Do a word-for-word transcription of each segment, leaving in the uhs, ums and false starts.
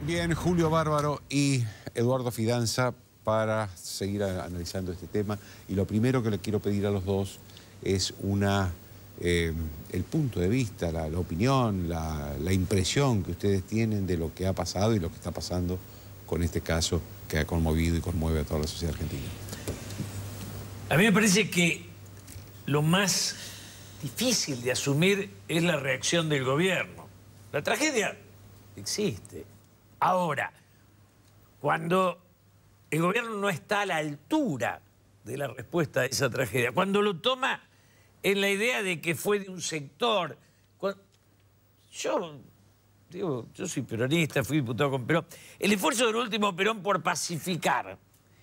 Bien, Julio Bárbaro y Eduardo Fidanza para seguir a, analizando este tema. Y lo primero que le quiero pedir a los dos es una, eh, el punto de vista, la, la opinión, la, la impresión que ustedes tienen de lo que ha pasado y lo que está pasando con este caso que ha conmovido y conmueve a toda la sociedad argentina. A mí me parece que lo más difícil de asumir es la reacción del gobierno. La tragedia existe. Ahora, cuando el gobierno no está a la altura de la respuesta a esa tragedia, cuando lo toma en la idea de que fue de un sector... Cuando... Yo, digo, yo soy peronista, fui diputado con Perón. El esfuerzo del último Perón por pacificar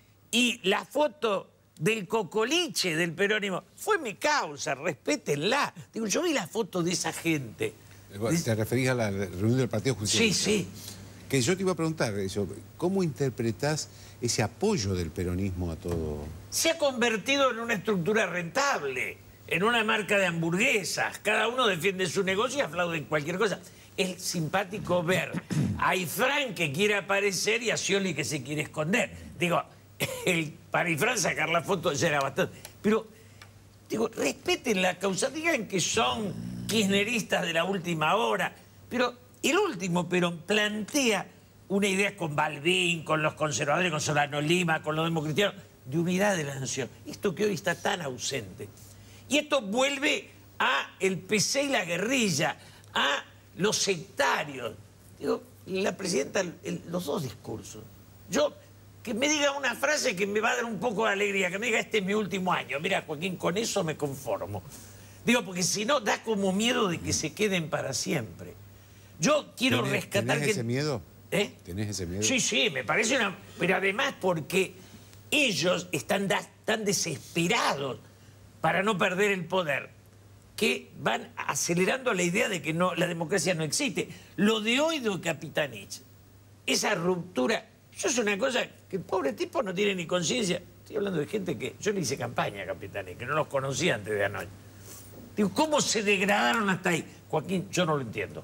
y la foto del cocoliche del peronismo fue mi causa, respétenla. Digo, yo vi la foto de esa gente. ¿Te referís a la reunión del Partido Judicial? Sí, sí. Que yo te iba a preguntar eso, ¿cómo interpretás ese apoyo del peronismo a todo? Se ha convertido en una estructura rentable, en una marca de hamburguesas. Cada uno defiende su negocio y aplaude cualquier cosa. Es simpático ver a Ifrán que quiere aparecer y a Scioli que se quiere esconder. Digo, el, para Ifrán sacar la foto ya era bastante. Pero, digo, respeten la causa, digan que son kirchneristas de la última hora, pero el último Perón plantea una idea con Balbín, con los conservadores, con Solano Lima, con los democristianos, de unidad de la nación. Esto que hoy está tan ausente. Y esto vuelve a el P C y la guerrilla, a los sectarios. Digo, la presidenta, el, los dos discursos. Yo, que me diga una frase que me va a dar un poco de alegría, que me diga, este es mi último año. Mira, Joaquín, con eso me conformo. Digo, porque si no, da como miedo de que se queden para siempre. Yo quiero ¿Tenés, rescatar ¿tenés que... ese miedo? ¿Eh? ¿Tenés ese miedo? Sí, sí, me parece una... Pero además porque ellos están da... tan desesperados para no perder el poder que van acelerando la idea de que no, la democracia no existe. Lo de hoy de Capitanich, esa ruptura... Eso es una cosa que el pobre tipo no tiene ni conciencia. Estoy hablando de gente que... Yo le hice campaña a Capitanich, que no los conocía antes de anoche. Digo, ¿cómo se degradaron hasta ahí? Joaquín, yo no lo entiendo.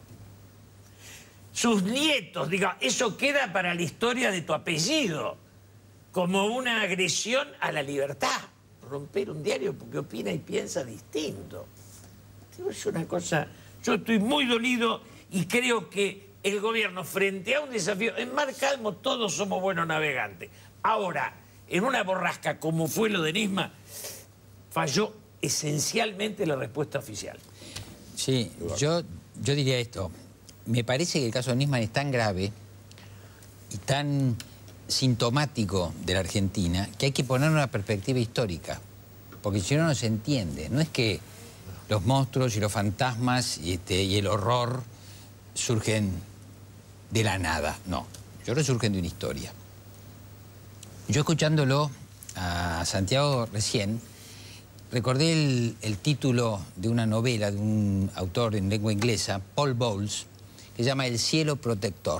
Sus nietos, diga, eso queda para la historia de tu apellido, como una agresión a la libertad. Romper un diario porque opina y piensa distinto. Digo, es una cosa... Yo estoy muy dolido y creo que el gobierno, frente a un desafío... En mar calmo todos somos buenos navegantes. Ahora, en una borrasca como fue lo de Nisma, falló esencialmente la respuesta oficial. Sí, yo, yo diría esto. Me parece que el caso de Nisman es tan grave y tan sintomático de la Argentina que hay que poner una perspectiva histórica, porque si no, no se entiende. No es que los monstruos y los fantasmas y, este, y el horror surgen de la nada, no. Yo creo que surgen de una historia. Yo escuchándolo a Santiago recién, recordé el, el título de una novela de un autor en lengua inglesa, Paul Bowles, que se llama El cielo protector.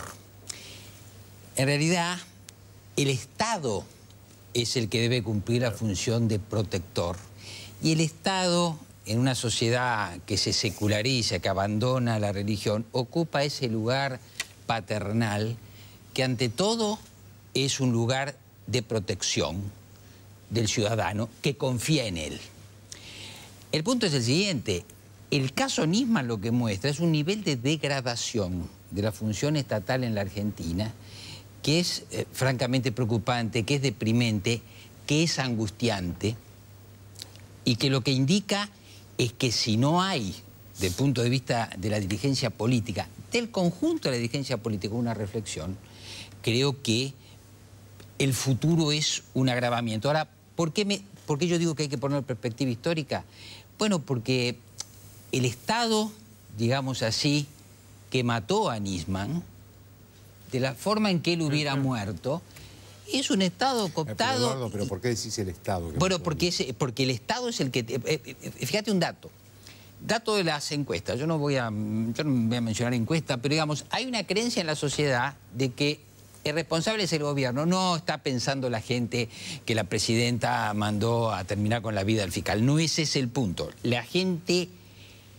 En realidad, el Estado es el que debe cumplir la función de protector. Y el Estado, en una sociedad que se seculariza, que abandona la religión, ocupa ese lugar paternal que ante todo es un lugar de protección del ciudadano que confía en él. El punto es el siguiente. El caso Nisman lo que muestra es un nivel de degradación de la función estatal en la Argentina que es eh, francamente preocupante, que es deprimente, que es angustiante y que lo que indica es que si no hay, desde el punto de vista de la dirigencia política, del conjunto de la dirigencia política, una reflexión, creo que el futuro es un agravamiento. Ahora, ¿por qué, me, por qué yo digo que hay que poner perspectiva histórica? Bueno, porque el Estado, digamos así, que mató a Nisman, de la forma en que él hubiera muerto, es un Estado cooptado... Pero, Eduardo, ¿pero por qué decís el Estado? Bueno, porque, es, porque el Estado es el que... Eh, eh, fíjate un dato. Dato de las encuestas. Yo no voy a, yo no voy a mencionar encuestas, pero digamos, hay una creencia en la sociedad de que el responsable es el gobierno. No está pensando la gente que la presidenta mandó a terminar con la vida del fiscal. No ese es el punto. La gente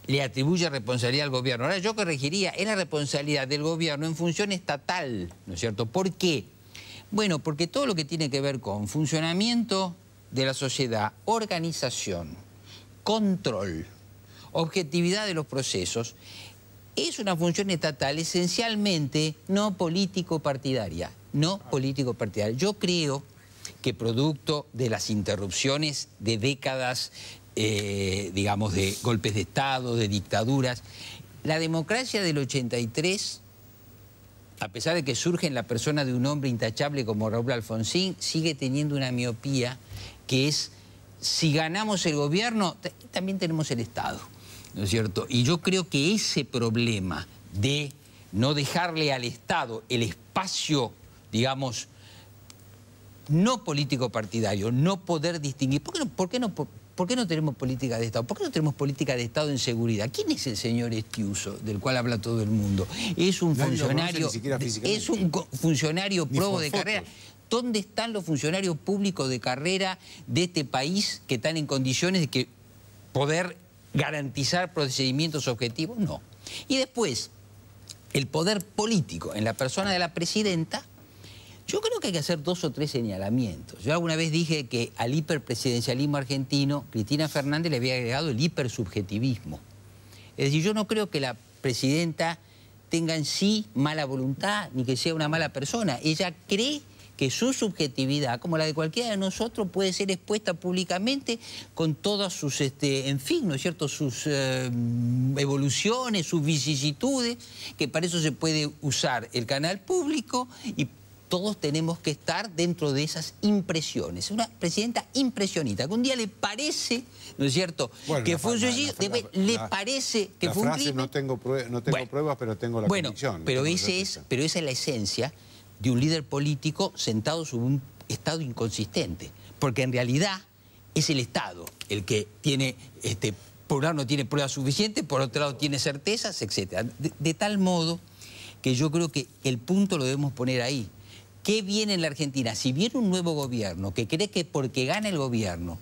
le atribuye responsabilidad al gobierno. Ahora yo corregiría, es la responsabilidad del gobierno en función estatal, ¿no es cierto? ¿Por qué? Bueno, porque todo lo que tiene que ver con funcionamiento de la sociedad, organización, control, objetividad de los procesos, es una función estatal esencialmente no político-partidaria, no político-partidaria. Yo creo que producto de las interrupciones de décadas, eh, digamos, de golpes de Estado, de dictaduras, la democracia del ochenta y tres, a pesar de que surge en la persona de un hombre intachable como Raúl Alfonsín, sigue teniendo una miopía que es, si ganamos el gobierno, también tenemos el Estado, ¿no es cierto? Y yo creo que ese problema de no dejarle al Estado el espacio, digamos, no político partidario, no poder distinguir. ¿Por qué no, por qué no, por, por qué no tenemos política de Estado? ¿Por qué no tenemos política de Estado en seguridad? ¿Quién es el señor Estiuso, del cual habla todo el mundo? Es un Nadie funcionario, es un funcionario Ni probo por de fotos. carrera. ¿Dónde están los funcionarios públicos de carrera de este país que están en condiciones de que poder garantizar procedimientos objetivos? No. Y después, el poder político en la persona de la presidenta. Yo creo que hay que hacer dos o tres señalamientos. Yo alguna vez dije que al hiperpresidencialismo argentino, Cristina Fernández le había agregado el hipersubjetivismo. Es decir, yo no creo que la presidenta tenga en sí mala voluntad, ni que sea una mala persona. Ella cree que su subjetividad, como la de cualquiera de nosotros, puede ser expuesta públicamente con todas sus, este, en fin, ¿no es cierto?, sus eh, evoluciones, sus vicisitudes, que para eso se puede usar el canal público y todos tenemos que estar dentro de esas impresiones. Una presidenta impresionista, que un día le parece, ¿no es cierto?, bueno, que la, fue un la, suicidio, la, la, después le la, parece que la fue un frase, crimen. No tengo, prue no tengo bueno, pruebas, pero tengo la bueno, convicción. Pero, tengo ese es, certeza. pero esa es la esencia de un líder político sentado sobre un Estado inconsistente. Porque en realidad es el Estado el que tiene, este, por un lado no tiene pruebas suficientes, por otro lado tiene certezas, etcétera. De, de tal modo que yo creo que el punto lo debemos poner ahí. ¿Qué viene en la Argentina? Si viene un nuevo gobierno que cree que porque gana el gobierno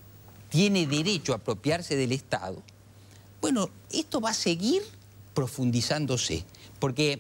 tiene derecho a apropiarse del Estado, bueno, esto va a seguir profundizándose. Porque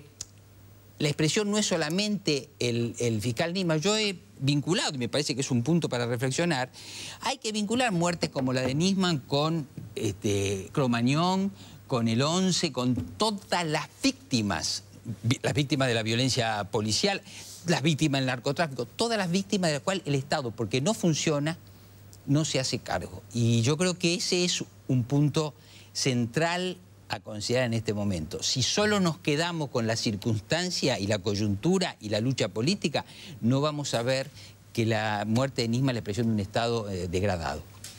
la expresión no es solamente el, el fiscal Nisman. Yo he vinculado, y me parece que es un punto para reflexionar, hay que vincular muertes como la de Nisman con este, Cromañón, con el once, con todas las víctimas, las víctimas de la violencia policial, las víctimas del narcotráfico, todas las víctimas de las cuales el Estado, porque no funciona, no se hace cargo. Y yo creo que ese es un punto central a considerar en este momento. Si solo nos quedamos con la circunstancia y la coyuntura y la lucha política, no vamos a ver que la muerte de Nisman es la expresión de un Estado eh, degradado.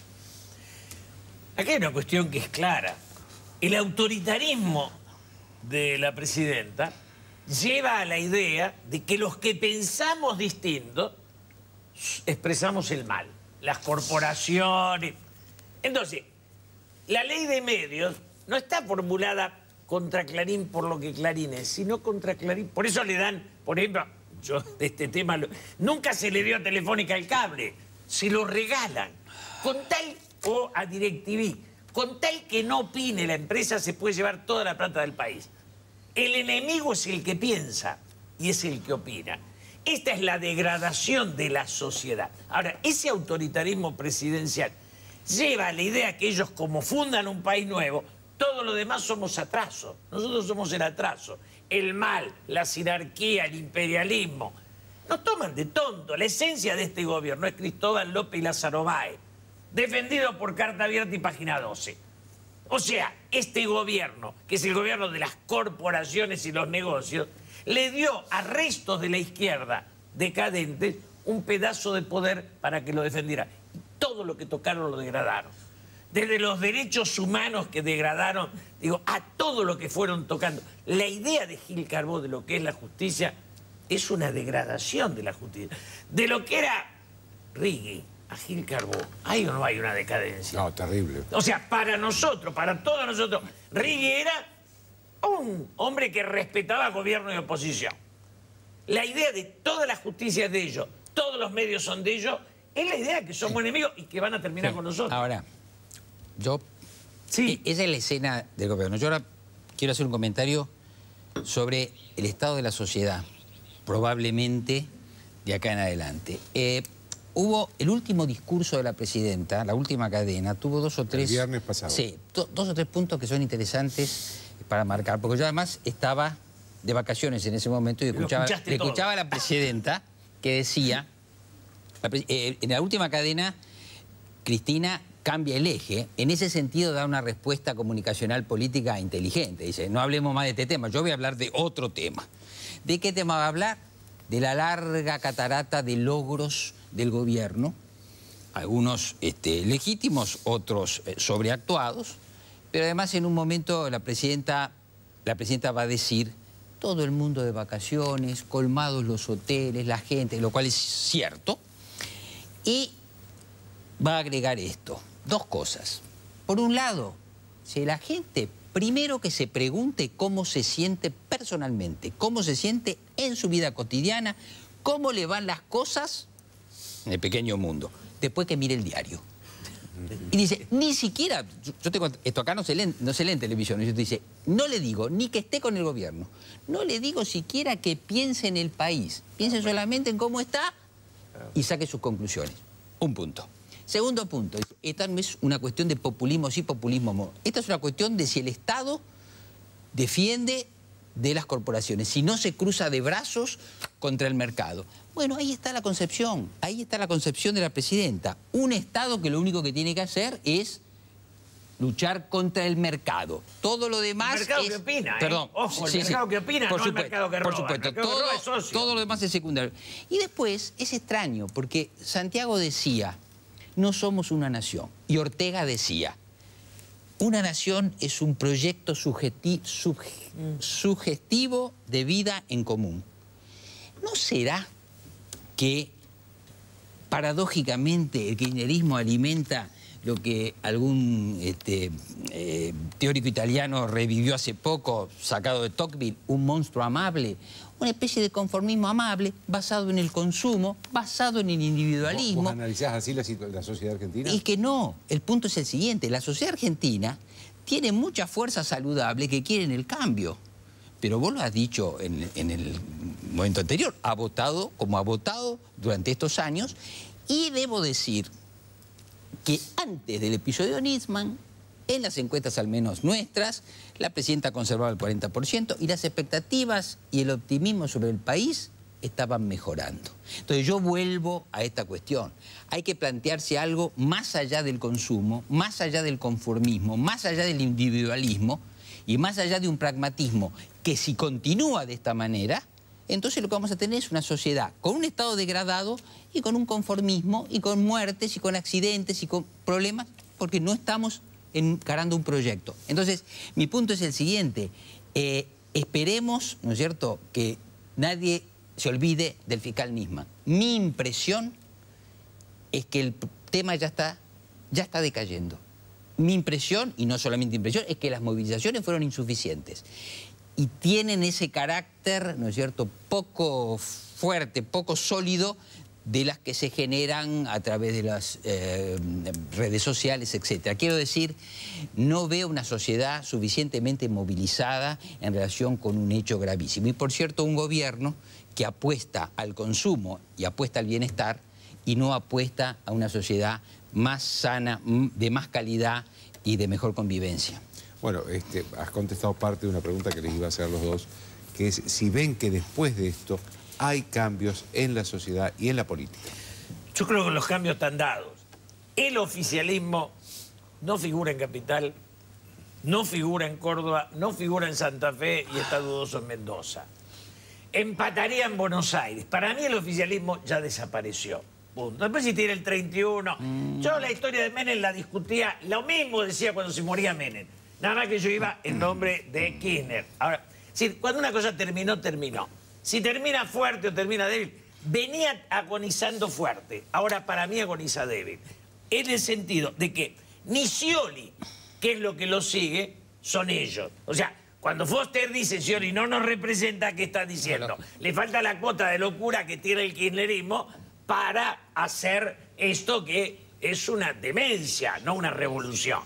Aquí hay una cuestión que es clara. El autoritarismo de la presidenta lleva a la idea de que los que pensamos distinto expresamos el mal. Las corporaciones. Entonces, la ley de medios no está formulada contra Clarín por lo que Clarín es, sino contra Clarín. Por eso le dan, por ejemplo, yo de este tema, lo, nunca se le dio a Telefónica el cable, se lo regalan. Con tal, o a DirecTV, con tal que no opine la empresa, se puede llevar toda la plata del país. El enemigo es el que piensa y es el que opina. Esta es la degradación de la sociedad. Ahora, ese autoritarismo presidencial lleva a la idea que ellos, como fundan un país nuevo, todo lo demás somos atraso. Nosotros somos el atraso. El mal, la sinarquía, el imperialismo. Nos toman de tonto. La esencia de este gobierno es Cristóbal López y Lázaro Báez, defendido por Carta Abierta y Página doce. O sea, este gobierno, que es el gobierno de las corporaciones y los negocios, le dio a restos de la izquierda decadentes un pedazo de poder para que lo defendiera. Y todo lo que tocaron lo degradaron. Desde los derechos humanos que degradaron, digo, a todo lo que fueron tocando. La idea de Gil Carbó de lo que es la justicia es una degradación de la justicia. De lo que era Rigui a Gil Carbó, ¿hay o no hay una decadencia? No, terrible. O sea, para nosotros, para todos nosotros, Rigui era un hombre que respetaba gobierno y oposición. La idea de toda la justicia es de ellos, todos los medios son de ellos, es la idea que somos enemigos y que van a terminar Sí. con nosotros. Ahora, yo Sí. Esa es la escena del gobierno. Yo ahora quiero hacer un comentario sobre el estado de la sociedad, probablemente de acá en adelante. Eh, hubo el último discurso de la presidenta, la última cadena, tuvo dos o tres... El viernes pasado. Sí, do, dos o tres puntos que son interesantes para marcar, porque yo además estaba de vacaciones en ese momento y escuchaba, le escuchaba a la presidenta que decía, la, eh, en la última cadena, Cristina cambia el eje, en ese sentido da una respuesta comunicacional política inteligente. Dice, no hablemos más de este tema, yo voy a hablar de otro tema. ¿De qué tema va a hablar? De la larga catarata de logros del gobierno, algunos este, legítimos, otros eh, sobreactuados, pero además en un momento la presidenta, la presidenta va a decir, todo el mundo de vacaciones, colmados los hoteles, la gente, lo cual es cierto, y va a agregar esto. Dos cosas. Por un lado, si la gente, primero que se pregunte cómo se siente personalmente, cómo se siente en su vida cotidiana, cómo le van las cosas en el pequeño mundo. Después que mire el diario. Y dice, ni siquiera, yo tengo, esto acá no se lee, no se lee en televisión, y yo te dice, no le digo ni que esté con el gobierno, no le digo siquiera que piense en el país, piense solamente en cómo está y saque sus conclusiones. Un punto. Segundo punto, esta no es una cuestión de populismo sí, populismo no. Esta es una cuestión de si el Estado defiende de las corporaciones, si no se cruza de brazos contra el mercado. Bueno, ahí está la concepción, ahí está la concepción de la presidenta. Un Estado que lo único que tiene que hacer es luchar contra el mercado. Todo lo demás el mercado es... que opina, ¿eh? Perdón. Ojo, el sí, mercado sí. que opina, por no supuesto, el mercado que roba. Por supuesto, el mercado todo, que roba es socio. todo lo demás es secundario. Y después, es extraño, porque Santiago decía, no somos una nación. Y Ortega decía, una nación es un proyecto sugesti sug sugestivo de vida en común. ¿No será que paradójicamente el kirchnerismo alimenta lo que algún este, eh, teórico italiano revivió hace poco, sacado de Tocqueville, un monstruo amable? Una especie de conformismo amable, basado en el consumo, basado en el individualismo. ¿Vos, vos analizás así la, la sociedad argentina? Es que no, el punto es el siguiente, la sociedad argentina tiene mucha fuerza saludable que quieren el cambio. Pero vos lo has dicho en, en el momento anterior, ha votado como ha votado durante estos años, y debo decir que antes del episodio Nisman, en las encuestas al menos nuestras, la presidenta conservaba el cuarenta por ciento y las expectativas y el optimismo sobre el país estaban mejorando. Entonces yo vuelvo a esta cuestión. Hay que plantearse algo más allá del consumo, más allá del conformismo, más allá del individualismo y más allá de un pragmatismo que si continúa de esta manera, entonces lo que vamos a tener es una sociedad con un estado degradado y con un conformismo y con muertes y con accidentes y con problemas porque no estamos encarando un proyecto. Entonces, mi punto es el siguiente. Eh, esperemos, ¿no es cierto?, que nadie se olvide del fiscal Nisman. Mi impresión es que el tema ya está, ya está decayendo. Mi impresión, y no solamente impresión, es que las movilizaciones fueron insuficientes. Y tienen ese carácter, ¿no es cierto?, poco fuerte, poco sólido, de las que se generan a través de las eh, redes sociales, etcétera. Quiero decir, no veo una sociedad suficientemente movilizada en relación con un hecho gravísimo. Y por cierto, un gobierno que apuesta al consumo y apuesta al bienestar y no apuesta a una sociedad más sana, de más calidad y de mejor convivencia. Bueno, este, has contestado parte de una pregunta que les iba a hacer a los dos, que es si ven que después de esto hay cambios en la sociedad y en la política. Yo creo que los cambios están dados. El oficialismo no figura en Capital, no figura en Córdoba, no figura en Santa Fe y está dudoso en Mendoza. Empataría en Buenos Aires. Para mí el oficialismo ya desapareció. Punto. Después si tiene el treinta y uno. Mm. Yo la historia de Menem la discutía, lo mismo decía cuando se moría Menem. Nada más que yo iba en nombre de Kirchner. Ahora, si, cuando una cosa terminó, terminó. Si termina fuerte o termina débil, venía agonizando fuerte. Ahora para mí agoniza débil. En el sentido de que ni Scioli, que es lo que lo sigue, son ellos. O sea, cuando Foster dice Scioli no nos representa, ¿qué está diciendo? Le falta la cuota de locura que tiene el kirchnerismo para hacer esto que es una demencia, no una revolución.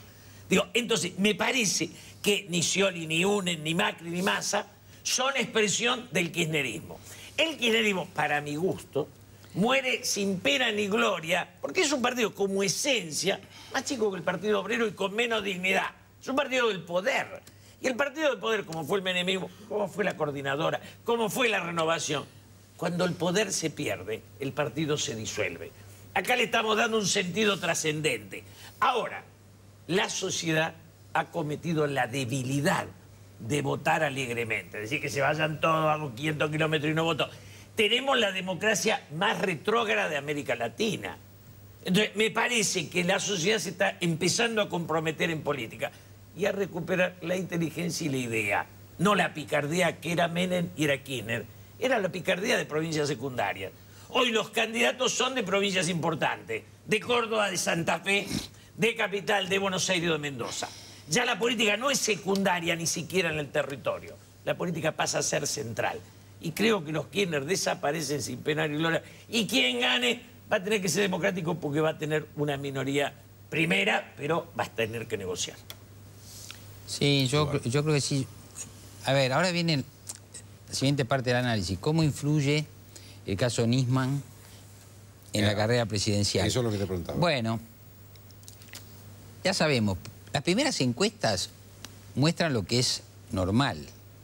Digo, entonces, me parece que ni Scioli, ni Unen, ni Macri, ni Massa son expresión del kirchnerismo. El kirchnerismo, para mi gusto, muere sin pena ni gloria, porque es un partido como esencia más chico que el Partido Obrero y con menos dignidad. Es un partido del poder. Y el partido del poder, como fue el menemismo, como fue la coordinadora, como fue la renovación, cuando el poder se pierde, el partido se disuelve. Acá le estamos dando un sentido trascendente. Ahora, la sociedad ha cometido la debilidad de votar alegremente. Es decir, que se vayan todos, hago quinientos kilómetros y no voto. Tenemos la democracia más retrógrada de América Latina. Entonces, me parece que la sociedad se está empezando a comprometer en política y a recuperar la inteligencia y la idea. No la picardía que era Menem y era Kirchner. Era la picardía de provincias secundarias. Hoy los candidatos son de provincias importantes. De Córdoba, de Santa Fe, de Capital, de Buenos Aires o de Mendoza. Ya la política no es secundaria ni siquiera en el territorio. La política pasa a ser central. Y creo que los Kirchner desaparecen sin pena ni gloria. Y quien gane va a tener que ser democrático porque va a tener una minoría primera, pero va a tener que negociar. Sí, yo, yo creo que sí. A ver, ahora viene la siguiente parte del análisis. ¿Cómo influye el caso Nisman en la carrera presidencial? Eso es lo que te preguntaba. Bueno, ya sabemos, las primeras encuestas muestran lo que es normal.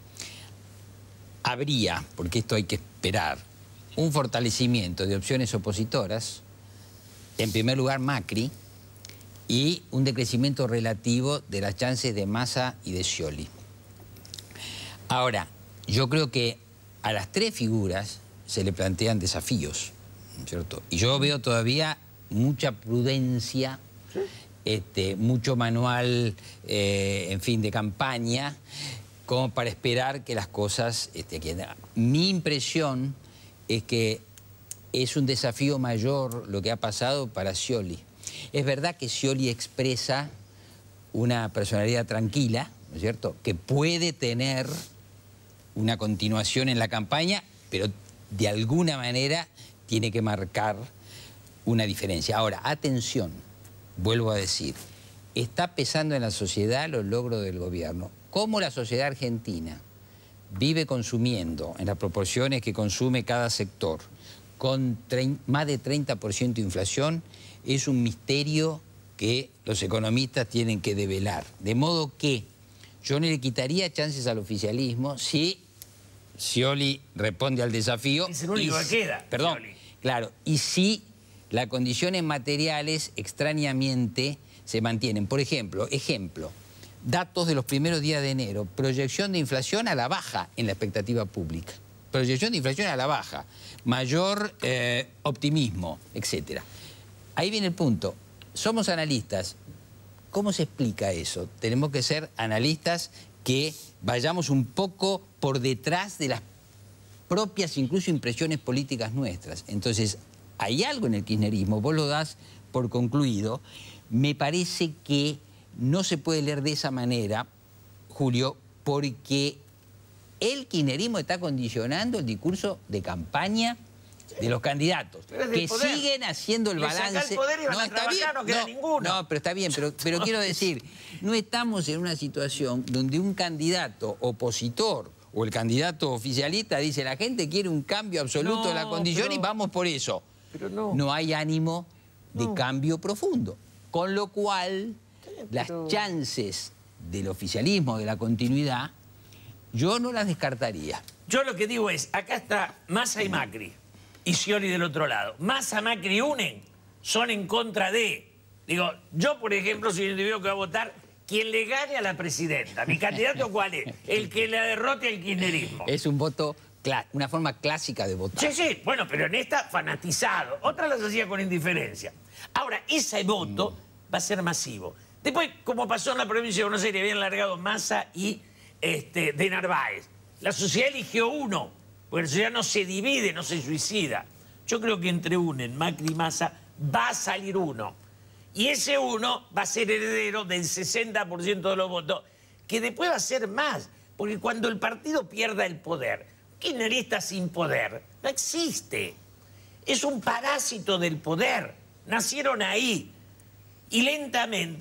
Habría, porque esto hay que esperar, un fortalecimiento de opciones opositoras, en primer lugar Macri, y un decrecimiento relativo de las chances de Massa y de Scioli. Ahora, yo creo que a las tres figuras se le plantean desafíos, ¿cierto? Y yo veo todavía mucha prudencia, ¿sí? este, mucho manual, eh, en fin, de campaña, como para esperar que las cosas... Este, que... Mi impresión es que es un desafío mayor lo que ha pasado para Scioli. Es verdad que Scioli expresa una personalidad tranquila, ¿no es cierto?, que puede tener una continuación en la campaña, pero de alguna manera tiene que marcar una diferencia. Ahora, atención, vuelvo a decir, está pesando en la sociedad los logros del gobierno. ¿Cómo la sociedad argentina vive consumiendo, en las proporciones que consume cada sector, con más de treinta por ciento de inflación, es un misterio que los economistas tienen que develar. De modo que yo no le quitaría chances al oficialismo si Scioli responde al desafío. Es el único y, que queda. Perdón, Scioli. Claro, y si las condiciones materiales extrañamente se mantienen. Por ejemplo, ejemplo, datos de los primeros días de enero, proyección de inflación a la baja en la expectativa pública. Proyección de inflación a la baja, mayor eh, optimismo, etcétera. Ahí viene el punto. Somos analistas. ¿Cómo se explica eso? Tenemos que ser analistas que vayamos un poco por detrás de las propias, incluso, impresiones políticas nuestras. Entonces, hay algo en el kirchnerismo, vos lo das por concluido. Me parece que no se puede leer de esa manera, Julio, porque el kirchnerismo está condicionando el discurso de campaña de los candidatos, que poder. siguen haciendo el Le balance. saca el poder y van no, a está trabajar, bien, no queda no, ninguno. No, pero está bien, pero, pero quiero decir, no estamos en una situación donde un candidato opositor o el candidato oficialista dice la gente quiere un cambio absoluto No, de la condición pero- y vamos por eso. Pero no. No hay ánimo de No. cambio profundo. Con lo cual, bien, las pero- chances del oficialismo, de la continuidad, yo no las descartaría. Yo lo que digo es, acá está Massa y Macri, y Scioli del otro lado. Massa, Macri unen, son en contra de... Digo, yo, por ejemplo, soy un individuo que va a votar quien le gane a la presidenta. ¿Mi candidato cuál es? El que la derrote al kirchnerismo. Es un voto, cla- una forma clásica de votar. Sí, sí, bueno, pero en esta fanatizado. Otras las hacía con indiferencia. Ahora, ese voto va a ser masivo. Después, como pasó en la provincia de Buenos Aires, habían largado Massa y este, de Narváez. La sociedad eligió uno, porque la sociedad no se divide, no se suicida. Yo creo que entre unen Macri y Massa va a salir uno. Y ese uno va a ser heredero del sesenta por ciento de los votos, que después va a ser más. Porque cuando el partido pierda el poder, kirchnerista sin poder no existe. Es un parásito del poder. Nacieron ahí. Y lentamente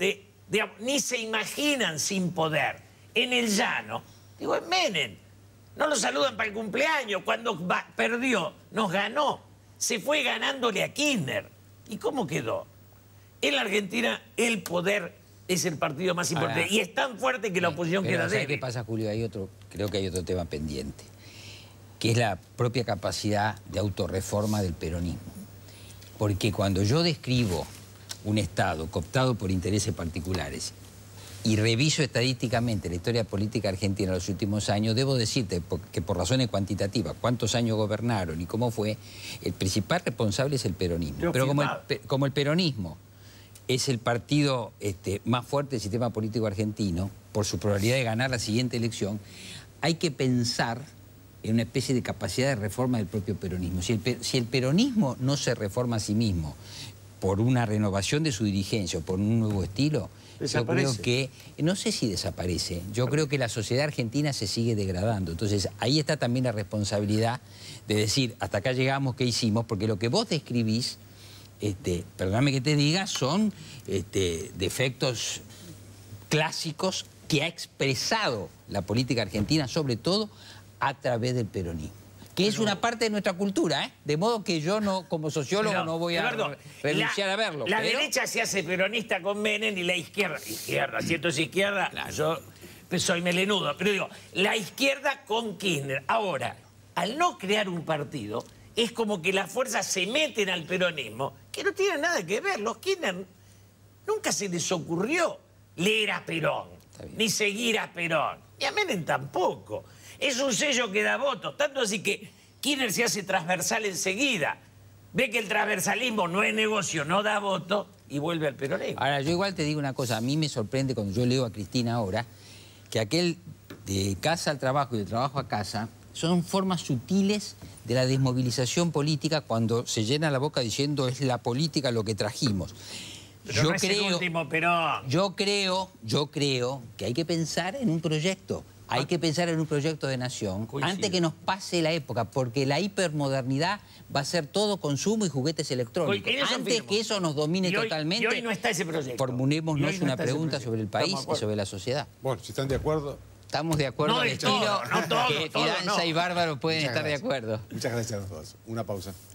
digamos, ni se imaginan sin poder. En el llano, digo, en Menem, no lo saludan para el cumpleaños, cuando va, perdió, nos ganó, se fue ganándole a Kirchner. ¿Y cómo quedó? En la Argentina el poder es el partido más importante. Ahora, y es tan fuerte que la oposición pero, queda ¿sabe débil. qué pasa, Julio? Hay otro, creo que hay otro tema pendiente, que es la propia capacidad de autorreforma del peronismo. Porque cuando yo describo un Estado cooptado por intereses particulares y reviso estadísticamente la historia política argentina en los últimos años, debo decirte que por razones cuantitativas, cuántos años gobernaron y cómo fue, el principal responsable es el peronismo. Yo Pero como el, firmaba. como el peronismo es el partido este, más fuerte del sistema político argentino, por su probabilidad de ganar la siguiente elección, hay que pensar en una especie de capacidad de reforma del propio peronismo. Si el, si el peronismo no se reforma a sí mismo por una renovación de su dirigencia o por un nuevo estilo, Desaparece. yo creo que, no sé si desaparece, yo creo que la sociedad argentina se sigue degradando. Entonces, ahí está también la responsabilidad de decir, hasta acá llegamos, ¿qué hicimos? Porque lo que vos describís, este, perdóname que te diga, son este, defectos clásicos que ha expresado la política argentina, sobre todo a través del peronismo. Que es una parte de nuestra cultura, ¿eh? De modo que yo no, como sociólogo, Pero, no voy a Eduardo, renunciar la, a verlo. La pero... derecha se hace peronista con Menem y la izquierda, izquierda, si esto es izquierda, Claro. yo pues, soy melenudo, pero digo, la izquierda con Kirchner. Ahora, al no crear un partido, es como que las fuerzas se meten al peronismo, que no tiene nada que ver. Los Kirchner nunca se les ocurrió leer a Perón, ni seguir a Perón, ni a Menem tampoco. Es un sello que da votos, tanto así que Kirchner se hace transversal enseguida. Ve que el transversalismo no es negocio, no da voto y vuelve al peronismo. Ahora, yo igual te digo una cosa, a mí me sorprende cuando yo leo a Cristina ahora, que aquel de casa al trabajo y de trabajo a casa son formas sutiles de la desmovilización política cuando se llena la boca diciendo es la política lo que trajimos. Pero yo no es el creo, último Perón. yo creo, yo creo que hay que pensar en un proyecto. Hay que pensar en un proyecto de nación Coincido. antes que nos pase la época, porque la hipermodernidad va a ser todo consumo y juguetes electrónicos. En eso Antes firmo. que eso nos domine Y hoy- totalmente, y hoy no está ese proyecto. formulémonos Y hoy no una está ese pregunta proyecto. sobre el país Estamos de y acuerdo. sobre la sociedad. Bueno, si están de acuerdo, Estamos de acuerdo No al del estilo todo, no todo, que todo Fidanza no. y Bárbaro pueden muchas estar gracias. de acuerdo. Muchas gracias a los dos. Una pausa.